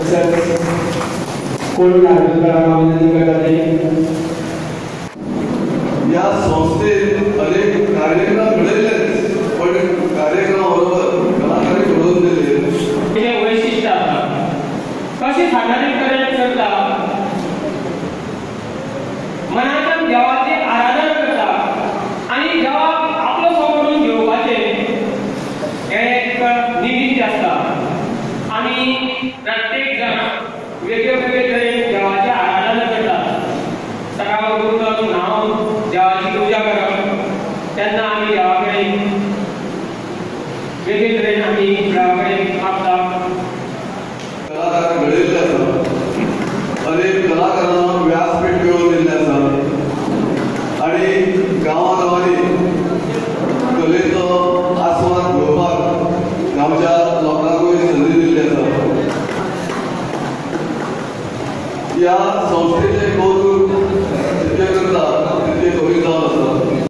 कोण नागरिकांना विनंती करतात या संस्थेत अनेक कार्यक्रम घडले पण कार्यक्रमाबरोबर कलाकारी घडवून दिले हे वैशिष्ट्य कसे सादरीकरण करता मनाच्या देवाचे आराधना करता आणि जेव्हा आपलं समोरून घेवपाचे हे एक निमित्त असता आणि प्रत्येक जण वेगवेगळे तरेन देवाचे आराधना करतात. सकाळ उठून न्हावून देवाची पूजा करप तेन्ना आमी देवा कडेन वेगळे तरेन आमी देवाकडे मागतात. कलाकार घडयल्ले आसा अनेक कलाकारांना व्यासपीठ मेळोवन दिल्लें आसा आनी गांवांनी कलेचो आस्वाद घेवपाक गांवच्या लोकांकूय संदी दिल्ली आसा. या संस्थेचे कौतुक